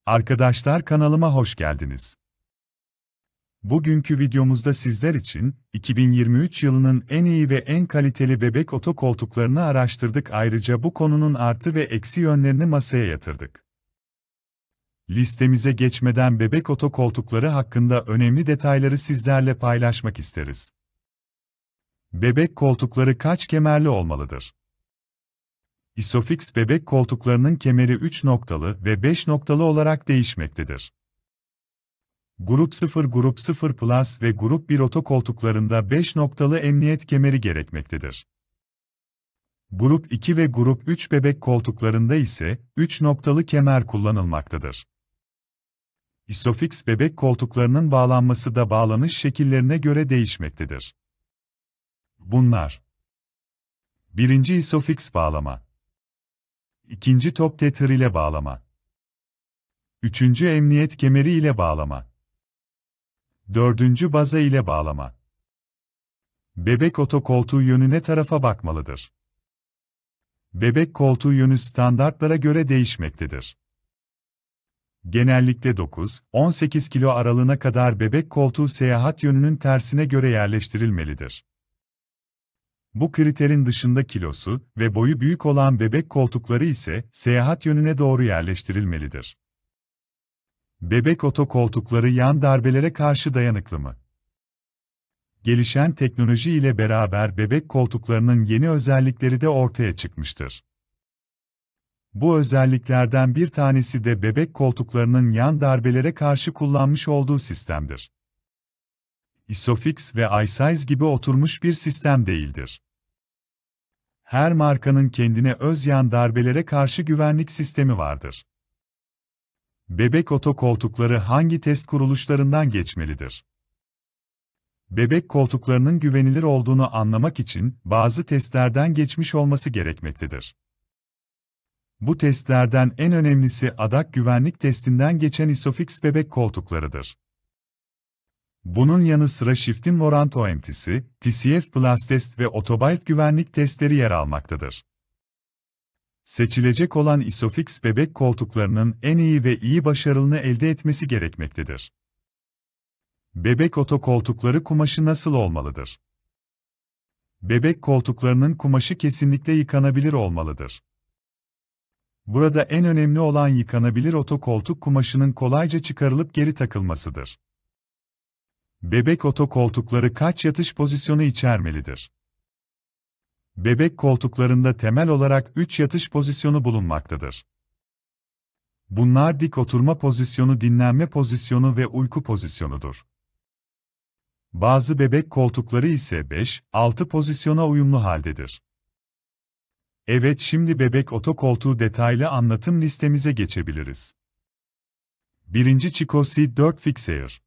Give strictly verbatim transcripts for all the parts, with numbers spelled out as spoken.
Arkadaşlar kanalıma hoş geldiniz. Bugünkü videomuzda sizler için iki bin yirmi üç yılının en iyi ve en kaliteli bebek otokoltuklarını araştırdık. Ayrıca bu konunun artı ve eksi yönlerini masaya yatırdık. Listemize geçmeden bebek otokoltukları hakkında önemli detayları sizlerle paylaşmak isteriz. Bebek koltukları kaç kemerli olmalıdır? ISOFIX bebek koltuklarının kemeri üç noktalı ve beş noktalı olarak değişmektedir. Grup sıfır, Grup sıfır Plus ve Grup bir otokoltuklarında beş noktalı emniyet kemeri gerekmektedir. Grup iki ve Grup üç bebek koltuklarında ise üç noktalı kemer kullanılmaktadır. ISOFIX bebek koltuklarının bağlanması da bağlanış şekillerine göre değişmektedir. Bunlar: birinci ISOFIX bağlama, ikinci top tether ile bağlama, üçüncü emniyet kemeri ile bağlama, dördüncü baza ile bağlama. Bebek otokoltuğu yönü ne tarafa bakmalıdır? Bebek koltuğu yönü standartlara göre değişmektedir. Genellikle dokuz on sekiz kilo aralığına kadar bebek koltuğu seyahat yönünün tersine göre yerleştirilmelidir. Bu kriterin dışında kilosu ve boyu büyük olan bebek koltukları ise seyahat yönüne doğru yerleştirilmelidir. Bebek otokoltukları yan darbelere karşı dayanıklı mı? Gelişen teknoloji ile beraber bebek koltuklarının yeni özellikleri de ortaya çıkmıştır. Bu özelliklerden bir tanesi de bebek koltuklarının yan darbelere karşı kullanmış olduğu sistemdir. ISOFIX ve iSize gibi oturmuş bir sistem değildir. Her markanın kendine öz yan darbelere karşı güvenlik sistemi vardır. Bebek otokoltukları hangi test kuruluşlarından geçmelidir? Bebek koltuklarının güvenilir olduğunu anlamak için bazı testlerden geçmiş olması gerekmektedir. Bu testlerden en önemlisi A D A C güvenlik testinden geçen ISOFIX bebek koltuklarıdır. Bunun yanı sıra Shifting Warrant O M T'si, T C F Plus test ve Autobild güvenlik testleri yer almaktadır. Seçilecek olan ISOFIX bebek koltuklarının en iyi ve iyi başarılını elde etmesi gerekmektedir. Bebek otokoltukları kumaşı nasıl olmalıdır? Bebek koltuklarının kumaşı kesinlikle yıkanabilir olmalıdır. Burada en önemli olan yıkanabilir otokoltuk kumaşının kolayca çıkarılıp geri takılmasıdır. Bebek otokoltukları kaç yatış pozisyonu içermelidir? Bebek koltuklarında temel olarak üç yatış pozisyonu bulunmaktadır. Bunlar dik oturma pozisyonu, dinlenme pozisyonu ve uyku pozisyonudur. Bazı bebek koltukları ise beş altı pozisyona uyumlu haldedir. Evet, şimdi bebek otokoltuğu detaylı anlatım listemize geçebiliriz. birinci Chico C dört Fix Air.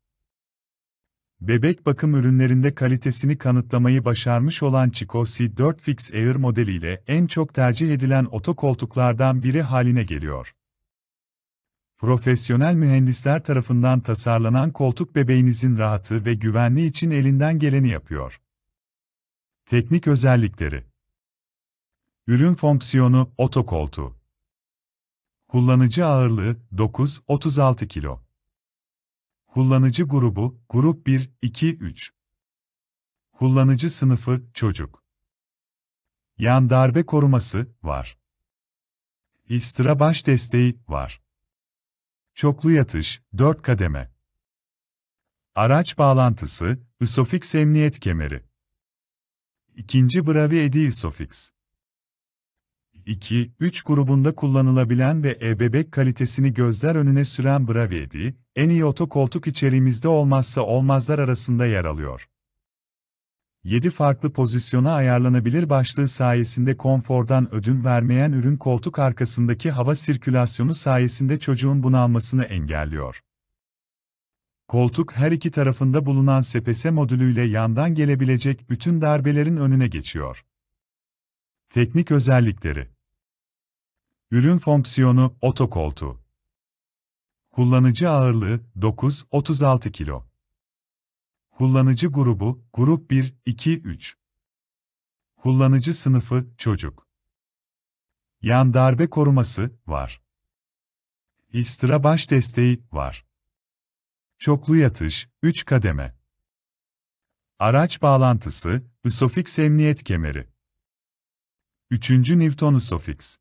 Bebek bakım ürünlerinde kalitesini kanıtlamayı başarmış olan Chico C dört Fix Air modeliyle en çok tercih edilen otokoltuklardan biri haline geliyor. Profesyonel mühendisler tarafından tasarlanan koltuk bebeğinizin rahatı ve güvenliği için elinden geleni yapıyor. Teknik özellikleri: ürün fonksiyonu, otokoltuğu. Kullanıcı ağırlığı, dokuz otuz altı kilo. Kullanıcı grubu, grup bir iki üç. Kullanıcı sınıfı, çocuk. Yan darbe koruması, var. Ekstra baş desteği, var. Çoklu yatış, dört kademe. Araç bağlantısı, ISOFIX emniyet kemeri. İkinci Bravi Edi ISOFIX. iki üç grubunda kullanılabilen ve e-bebek kalitesini gözler önüne süren Bravi Edi, en iyi otokoltuk içeriğimizde olmazsa olmazlar arasında yer alıyor. yedi farklı pozisyona ayarlanabilir başlığı sayesinde konfordan ödün vermeyen ürün koltuk arkasındaki hava sirkülasyonu sayesinde çocuğun bunalmasını engelliyor. Koltuk her iki tarafında bulunan S P S modülüyle yandan gelebilecek bütün darbelerin önüne geçiyor. Teknik özellikleri: ürün fonksiyonu, otokoltuğu. Kullanıcı ağırlığı, dokuz otuz altı kilo. Kullanıcı grubu, grup bir iki üç. Kullanıcı sınıfı, çocuk. Yan darbe koruması, var. Ekstra baş desteği var. Çoklu yatış, üç kademe. Araç bağlantısı, ISOFIX emniyet kemeri. üçüncü Newton ISOFIX.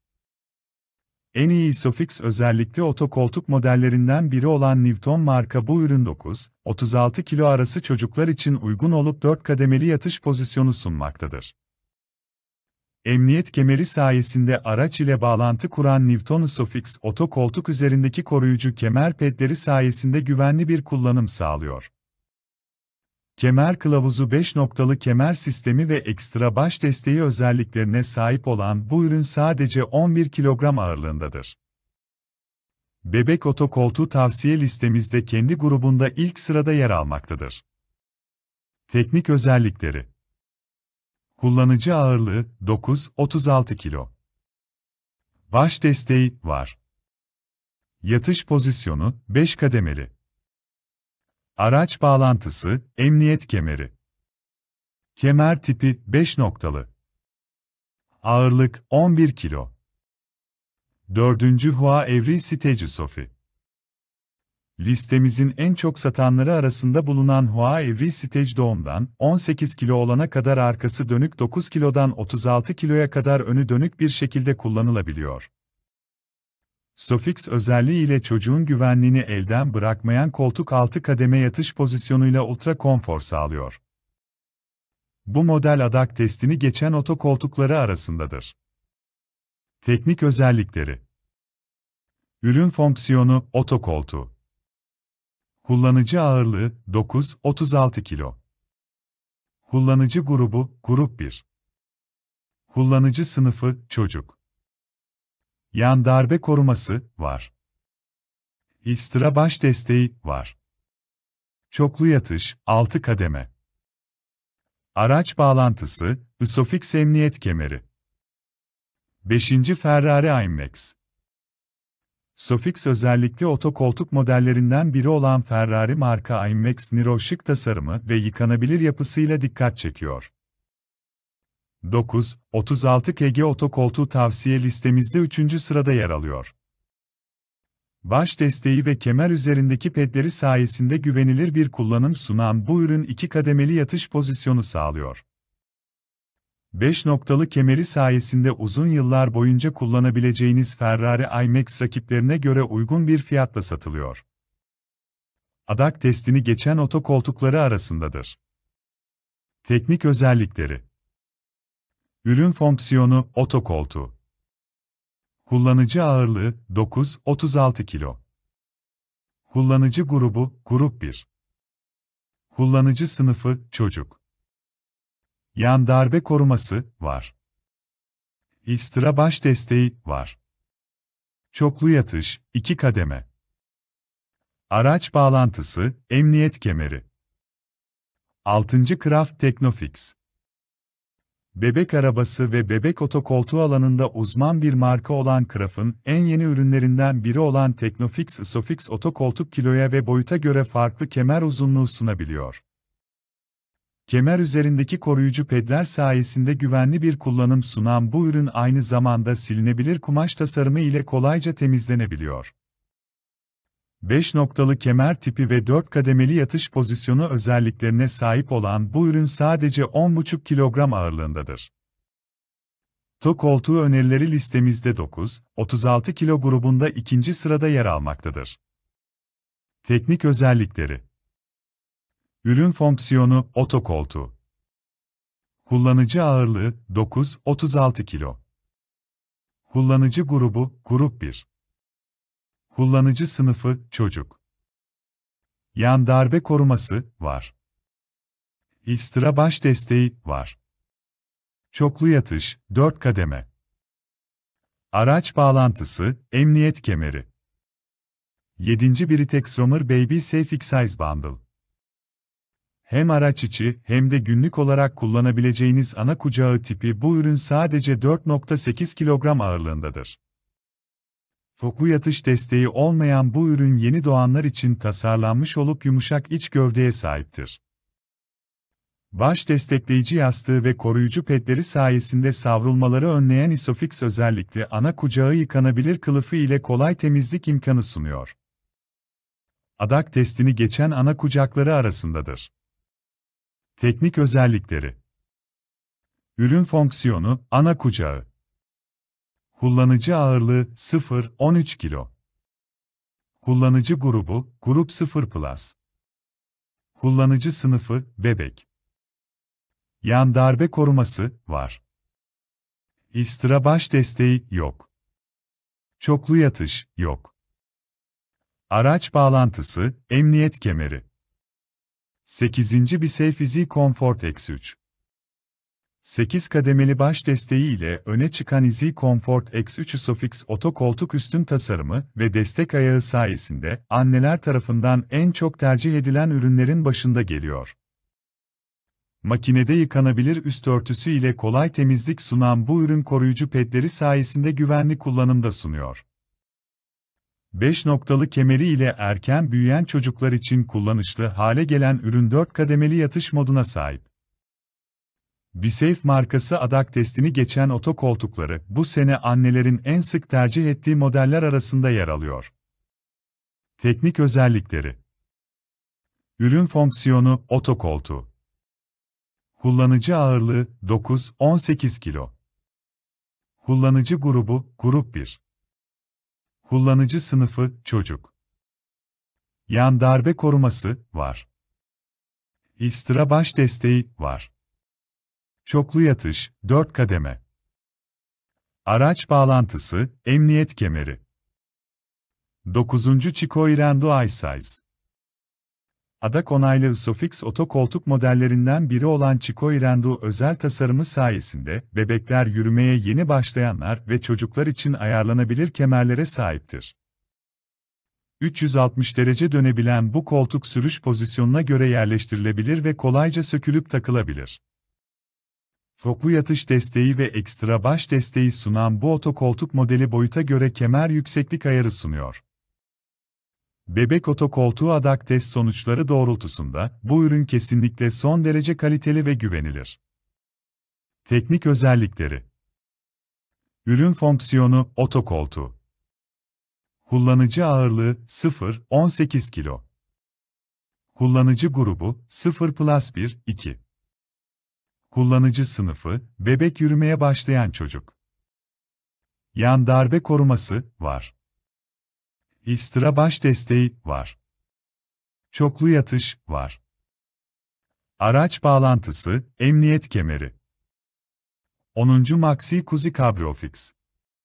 En iyi ISOFIX özellikli otokoltuk modellerinden biri olan Newton marka bu ürün dokuz otuz altı kilo arası çocuklar için uygun olup dört kademeli yatış pozisyonu sunmaktadır. Emniyet kemeri sayesinde araç ile bağlantı kuran Newton ISOFIX otokoltuk üzerindeki koruyucu kemer pedleri sayesinde güvenli bir kullanım sağlıyor. Kemer kılavuzu beş noktalı kemer sistemi ve ekstra baş desteği özelliklerine sahip olan bu ürün sadece on bir kilogram ağırlığındadır. Bebek otokoltuğu tavsiye listemizde kendi grubunda ilk sırada yer almaktadır. Teknik özellikleri: kullanıcı ağırlığı dokuz otuz altı kilo. Baş desteği var. Yatış pozisyonu beş kademeli. Araç bağlantısı, emniyet kemeri. Kemer tipi beş noktalı. Ağırlık on bir kilo. dördüncü Huawei Stage Sofi. Listemizin en çok satanları arasında bulunan Huawei Stage doğumdan on sekiz kilo olana kadar arkası dönük dokuz kilodan otuz altı kiloya kadar önü dönük bir şekilde kullanılabiliyor. SOFIX özelliği ile çocuğun güvenliğini elden bırakmayan koltuk altı kademe yatış pozisyonuyla ultra konfor sağlıyor. Bu model adak testini geçen otokoltukları arasındadır. Teknik özellikleri: ürün fonksiyonu otokoltuğu. Kullanıcı ağırlığı dokuz otuz altı kilo. Kullanıcı grubu grup bir. Kullanıcı sınıfı çocuk. Yan darbe koruması var. Ekstra baş desteği var. Çoklu yatış altı kademe. Araç bağlantısı, ISOFIX emniyet kemeri. beşinci Ferrari IMAX. SOFIX özellikli otokoltuk modellerinden biri olan Ferrari marka IMAX Niro şık tasarımı ve yıkanabilir yapısıyla dikkat çekiyor. dokuz otuz altı kilogram otokoltuğu tavsiye listemizde üçüncü sırada yer alıyor. Baş desteği ve kemer üzerindeki pedleri sayesinde güvenilir bir kullanım sunan bu ürün iki kademeli yatış pozisyonu sağlıyor. beş noktalı kemeri sayesinde uzun yıllar boyunca kullanabileceğiniz Ferrari IMAX rakiplerine göre uygun bir fiyatla satılıyor. Adak testini geçen otokoltukları arasındadır. Teknik özellikleri: ürün fonksiyonu otokoltuğu. Kullanıcı ağırlığı dokuz otuz altı kilo. Kullanıcı grubu grup bir. Kullanıcı sınıfı çocuk. Yan darbe koruması var. Ekstra baş desteği var. Çoklu yatış iki kademe. Araç bağlantısı, emniyet kemeri. altıncı Craft Technofix. Bebek arabası ve bebek otokoltuğu alanında uzman bir marka olan Craft'ın en yeni ürünlerinden biri olan Technofix ISOFIX otokoltuk kiloya ve boyuta göre farklı kemer uzunluğu sunabiliyor. Kemer üzerindeki koruyucu pedler sayesinde güvenli bir kullanım sunan bu ürün aynı zamanda silinebilir kumaş tasarımı ile kolayca temizlenebiliyor. beş noktalı kemer tipi ve dört kademeli yatış pozisyonu özelliklerine sahip olan bu ürün sadece on buçuk kilogram ağırlığındadır. Tok koltuğu önerileri listemizde dokuz otuz altı kilo grubunda ikinci sırada yer almaktadır. Teknik özellikleri: ürün fonksiyonu otokoltuğu. Kullanıcı ağırlığı dokuz otuz altı kilo. Kullanıcı grubu grup bir. Kullanıcı sınıfı çocuk. Yan darbe koruması var. Ekstra baş desteği var. Çoklu yatış dört kademe. Araç bağlantısı, emniyet kemeri. yedinci Britex Romer Baby Safe X-Size Bundle. Hem araç içi hem de günlük olarak kullanabileceğiniz ana kucağı tipi bu ürün sadece dört nokta sekiz kilogram ağırlığındadır. Çoklu yatış desteği olmayan bu ürün yeni doğanlar için tasarlanmış olup yumuşak iç gövdeye sahiptir. Baş destekleyici yastığı ve koruyucu pedleri sayesinde savrulmaları önleyen Isofix özellikle ana kucağı yıkanabilir kılıfı ile kolay temizlik imkanı sunuyor. A D A C testini geçen ana kucakları arasındadır. Teknik özellikleri. Ürün fonksiyonu, ana kucağı. Kullanıcı ağırlığı sıfır virgül on üç kilo. Kullanıcı grubu, grup sıfır plus. Kullanıcı sınıfı, bebek. Yan darbe koruması, var. İstira baş desteği, yok. Çoklu yatış, yok. Araç bağlantısı, emniyet kemeri. sekizinci Bisafe Easy Comfort X üç. sekiz kademeli baş desteği ile öne çıkan Easy Comfort X üç Isofix oto koltuk üstün tasarımı ve destek ayağı sayesinde anneler tarafından en çok tercih edilen ürünlerin başında geliyor. Makinede yıkanabilir üst örtüsü ile kolay temizlik sunan bu ürün koruyucu pedleri sayesinde güvenli kullanımda sunuyor. beş noktalı kemeri ile erken büyüyen çocuklar için kullanışlı hale gelen ürün dört kademeli yatış moduna sahip. Bisafe markası A D A C testini geçen oto koltukları bu sene annelerin en sık tercih ettiği modeller arasında yer alıyor. Teknik özellikleri. Ürün fonksiyonu, oto koltuğu. Kullanıcı ağırlığı dokuz virgül on sekiz kilo. Kullanıcı grubu, grup bir. Kullanıcı sınıfı, çocuk. Yan darbe koruması, var. İstira baş desteği, var. Çoklu yatış, dört kademe. Araç bağlantısı, emniyet kemeri. dokuzuncu Chico Irando iSize. A D A C onaylı Isofix oto koltuk modellerinden biri olan Chico Irando özel tasarımı sayesinde bebekler, yürümeye yeni başlayanlar ve çocuklar için ayarlanabilir kemerlere sahiptir. üç yüz altmış derece dönebilen bu koltuk sürüş pozisyonuna göre yerleştirilebilir ve kolayca sökülüp takılabilir. Çoklu yatış desteği ve ekstra baş desteği sunan bu otokoltuk modeli boyuta göre kemer yükseklik ayarı sunuyor. Bebek otokoltuğu A D A C test sonuçları doğrultusunda bu ürün kesinlikle son derece kaliteli ve güvenilir. Teknik özellikleri. Ürün fonksiyonu, otokoltuğu. Kullanıcı ağırlığı sıfır virgül on sekiz kilo. Kullanıcı grubu sıfır plus bir iki. Kullanıcı sınıfı, bebek, yürümeye başlayan çocuk. Yan darbe koruması, var. İstira baş desteği, var. Çoklu yatış, var. Araç bağlantısı, emniyet kemeri. onuncu Maxi Cozy Cabriofix.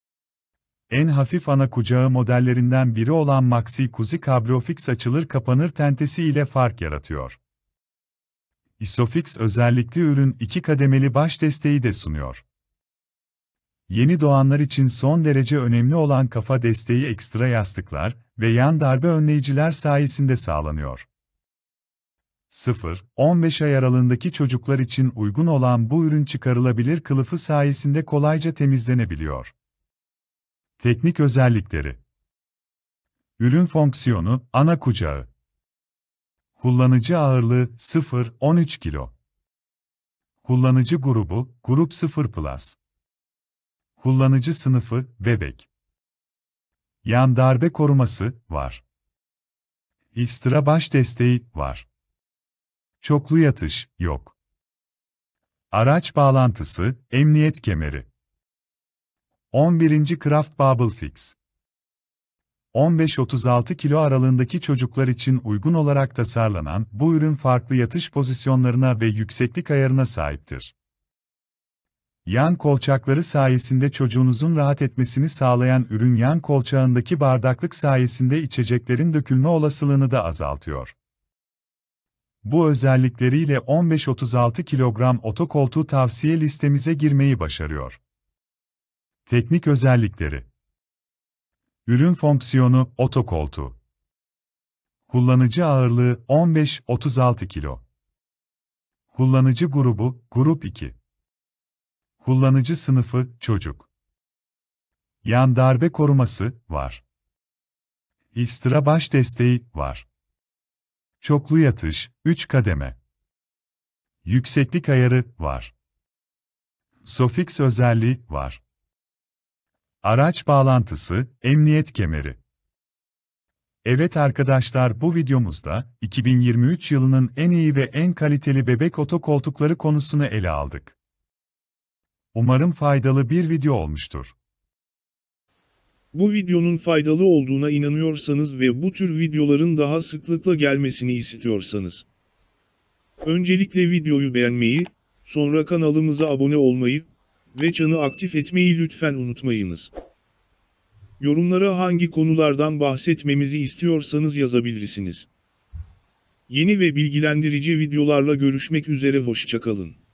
En hafif ana kucağı modellerinden biri olan Maxi Cozy Cabriofix açılır kapanır tentesi ile fark yaratıyor. Isofix özellikli ürün iki kademeli baş desteği de sunuyor. Yeni doğanlar için son derece önemli olan kafa desteği ekstra yastıklar ve yan darbe önleyiciler sayesinde sağlanıyor. sıfır on beş ay aralığındaki çocuklar için uygun olan bu ürün çıkarılabilir kılıfı sayesinde kolayca temizlenebiliyor. Teknik özellikleri. Ürün fonksiyonu, ana kucağı. Kullanıcı ağırlığı sıfır virgül on üç kilo. Kullanıcı grubu, grup sıfır plus. Kullanıcı sınıfı, bebek. Yan darbe koruması, var. İstira baş desteği, var. Çoklu yatış, yok. Araç bağlantısı, emniyet kemeri. on birinci Craft Bubble Fix. on beş otuz altı kilo aralığındaki çocuklar için uygun olarak tasarlanan bu ürün farklı yatış pozisyonlarına ve yükseklik ayarına sahiptir. Yan kolçakları sayesinde çocuğunuzun rahat etmesini sağlayan ürün yan kolçağındaki bardaklık sayesinde içeceklerin dökülme olasılığını da azaltıyor. Bu özellikleriyle on beş otuz altı kilogram otokoltuğu tavsiye listemize girmeyi başarıyor. Teknik özellikleri. Ürün fonksiyonu, otokoltuğu. Kullanıcı ağırlığı on beş otuz altı kilo. Kullanıcı grubu, grup iki. Kullanıcı sınıfı, çocuk. Yan darbe koruması, var. İstira baş desteği, var. Çoklu yatış, üç kademe. Yükseklik ayarı var. Sofix özelliği var. Araç bağlantısı, emniyet kemeri. Evet arkadaşlar, bu videomuzda iki bin yirmi üç yılının en iyi ve en kaliteli bebek otokoltukları konusunu ele aldık. Umarım faydalı bir video olmuştur. Bu videonun faydalı olduğuna inanıyorsanız ve bu tür videoların daha sıklıkla gelmesini istiyorsanız, öncelikle videoyu beğenmeyi, sonra kanalımıza abone olmayı ve çanı aktif etmeyi lütfen unutmayınız. Yorumlara hangi konulardan bahsetmemizi istiyorsanız yazabilirsiniz. Yeni ve bilgilendirici videolarla görüşmek üzere, hoşça kalın.